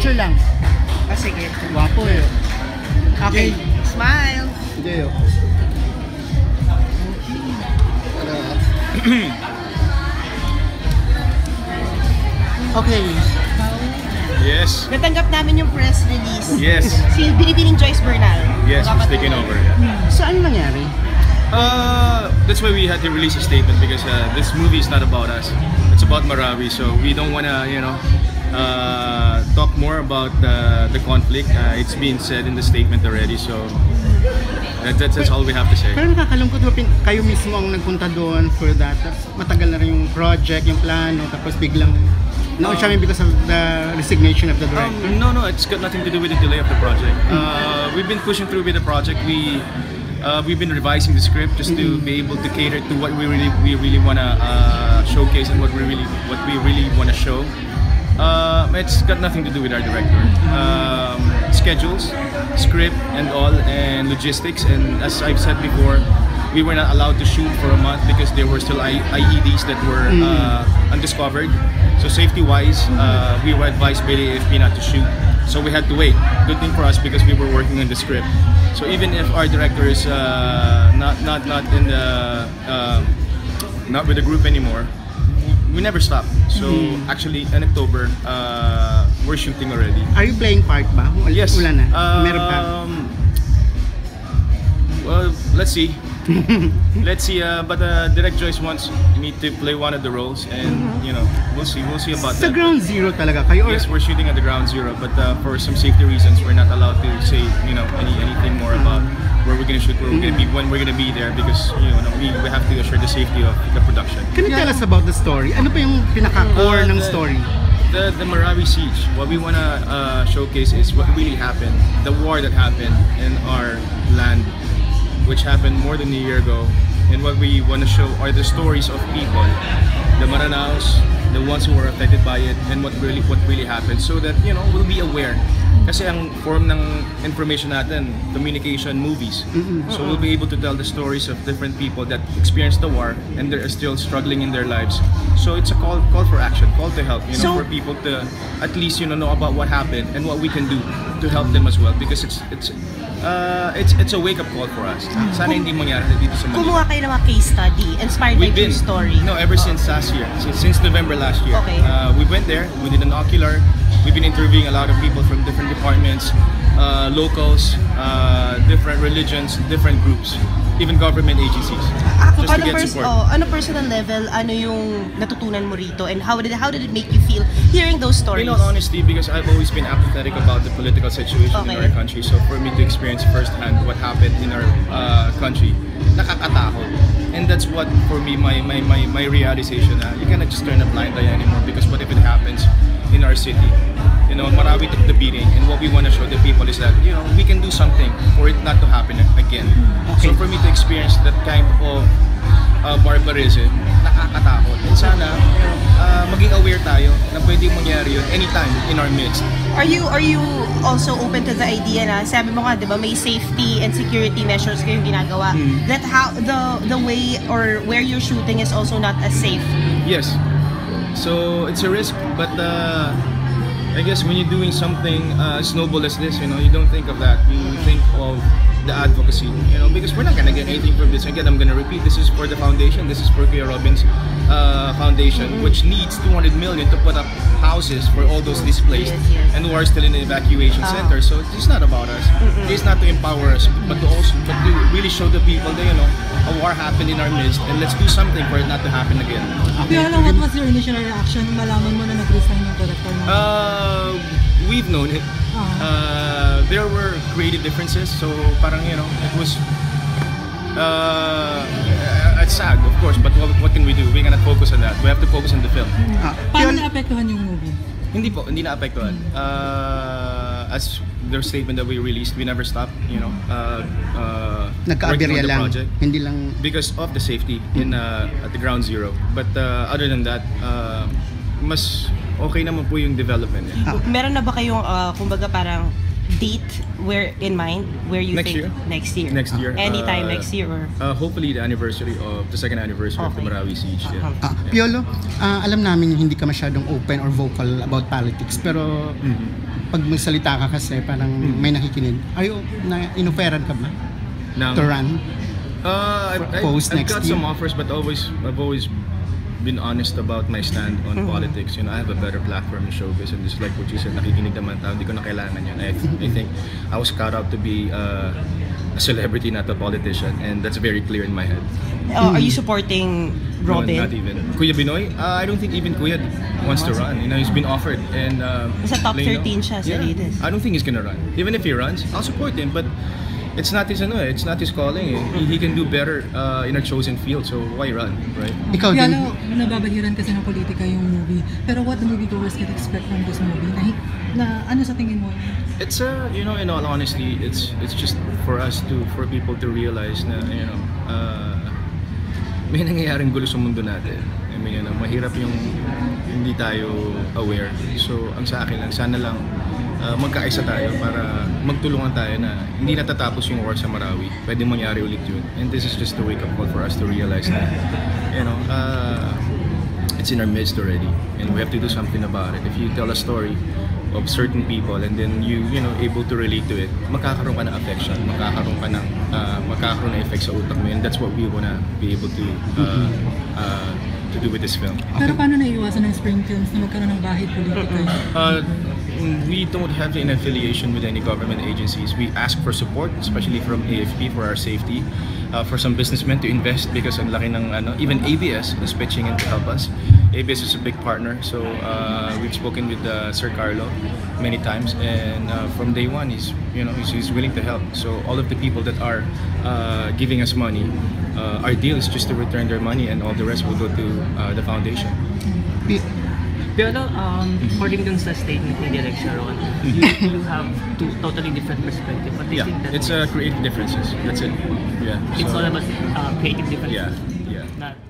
Picture lang. Ah, sige. Wapo eh. Okay. Smile. Jay, oh. Okay. Yes. Natanggap namin yung press release. Yes. Si Binibining Joyce Bernal. Yes, it's taken over. Yeah. So, ano nangyari? That's why we had to release a statement because this movie is not about us. It's about Marawi. So we don't want to, talk more about the conflict. It's been said in the statement already. So that's all we have to say. Pero nakakalungkot ba kayo mismo ang nagpunta doon for that? Matagal na rin yung project, yung plano, tapos biglang siya because of the resignation of the director? No, it's got nothing to do with the delay of the project. We've been pushing through with the project. We've been revising the script just to be able to cater to what we really want to showcase and what we really want to show. It's got nothing to do with our director. Schedules, script, and all, and logistics. And as I've said before, we were not allowed to shoot for a month because there were still IEDs that were undiscovered. So safety-wise, we were advised by the AFP not to shoot. So we had to wait. Good thing for us because we were working on the script. So even if our director is not in the not with the group anymore, we never stop. So actually, in October, we're shooting already. Are you playing part ba? Yes. Wala na. Meron pa. Well, let's see. Let's see. But Direct Joyce wants me to play one of the roles, and we'll see. We'll see about Sa that. Ground Zero talaga kayo? Yes, we're shooting at the Ground Zero, but for some safety reasons, we're not allowed to say anything more about where we're gonna shoot, where we're gonna be, when we're gonna be there, because we have to assure the safety of the production. Can you tell us about the story? Ano pa yung pinaka-core ng story? The Marawi siege. What we wanna showcase is what really happened, the war that happened in our land, which happened more than a year ago. And what we want to show are the stories of people, the Maranaos, the ones who were affected by it, and what really happened, so that we'll be aware. Kasi ang form ng information natin, communication, movies. So we'll be able to tell the stories of different people that experienced the war and they're still struggling in their lives. So it's a call for action, call to help, for people to at least know about what happened and what we can do to help them as well, because it's a wake-up call for us. Sana hindi mangyari dito sa Manila. Kumuha kayo ng mga case study inspired by true story? No, ever since last year, since November last year. Okay. We went there, we did an ocular. We've been interviewing a lot of people from different departments, locals, different religions, different groups, even government agencies. Just to get support. On a personal level, ano yung natutunan mo rito, and how did it make you feel hearing those stories? In all honesty, because I've always been apathetic about the political situation in our country, so for me to experience firsthand what happened in our country, nakakatakot. And that's what, for me, my realization. You cannot just turn a blind eye anymore, because what if it happens in our city? Marawi took the beating, and what we want to show the people is that we can do something for it not to happen again. So for me to experience that kind of barbarism, nakakatakot. And sana maging aware tayo na pwedeng mangyari yun anytime in our midst. Are you also open to the idea na sabi mo nga, 'di ba, may safety and security measures kayong ginagawa, that how the way or where you're shooting is also not as safe? Yes. So it's a risk, but I guess when you're doing something snowball as this, you don't think of that. You think of the advocacy, because we're not gonna get anything from this. Again, I'm gonna repeat, this is for the foundation. This is for Kuya Robin's foundation, which needs 200 million to put up houses for all those displaced and who are still in the evacuation center. So it's not about us. It's not to empower us, but to really show the people that a war happened in our midst, and let's do something for it not to happen again. What was your initial reaction nung malaman mo na nag-resign yung director mo? We've known it. There were creative differences, so parang it was it's sad, of course, but what can we do? We cannot focus on that. We have to focus on the film. Paano naapektuhan yung movie? Hindi naapektuhan. As their statement that we released, we never stopped, working on the project. Hindi lang because of the safety in at the Ground Zero. But other than that, mas okay naman po yung development. Meron na ba kayong kumbaga parang date where in mind where you Next think year? next year? Next year. Anytime next year or Hopefully the anniversary of the second anniversary of the Okay. Marawi Siege. Yeah. Piolo, alam namin hindi ka masyadong open or vocal about politics, pero pag magsalita ka kasi parang may nakikinig. Inoferan ka ba Now, to run? Post I've next got year? some offers, but I've always been honest about my stand on politics. You know, I have a better platform in showbiz, and just like what you said, nakikinig naman tao, hindi ko na kailangan yun. I think I was cut out to be a celebrity, not a politician, and that's very clear in my head. are you supporting Robin? No, not even. Kuya Binoy, I don't think even Kuya wants to run. You know, he's been offered, and Sa top you know, 13 siya sa latest. I don't think he's gonna run. Even if he runs, I'll support him, but it's not his it's not his calling. He can do better in a chosen field, so why run, right? Ikaw din? Piolo, nababahiran kasi ng politika yung movie. Pero what the moviegoers can expect from this movie? Ano sa tingin mo? It's you know, in all honesty, it's just for people to realize na, you know, may nangyayaring gulo sa mundo natin. I mean, you know, mahirap yung hindi tayo aware. So, ang sa akin lang, sana lang magkaisa tayo para magtulungan tayo na hindi natatapos yung war sa Marawi. Pwede mangyari ulit yun. And this is just a wake-up call for us to realize that, you know, it's in our midst already. And we have to do something about it. If you tell a story of certain people and then you know, able to relate to it, magkakaroon ka ng affection, magkakaroon ng effect sa utak mo. And that's what we wanna be able to do with this film. Pero paano naiiwasan ng Spring Films na magkaroon ng bahid politika? We don't have an affiliation with any government agencies. We ask for support, especially from AFP for our safety, for some businessmen to invest because ang laki ng even ABS is pitching in to help us. ABS is a big partner, so we've spoken with Sir Carlo many times, and from day one he's willing to help. So all of the people that are giving us money, our deal is just to return their money, and all the rest will go to the foundation. Pero according dun sa statement ni Direk Sharon, you have two totally different perspectives. But do you Yeah, think that it's creative differences. That's it. Yeah. it's So, all about creative differences? yeah. Not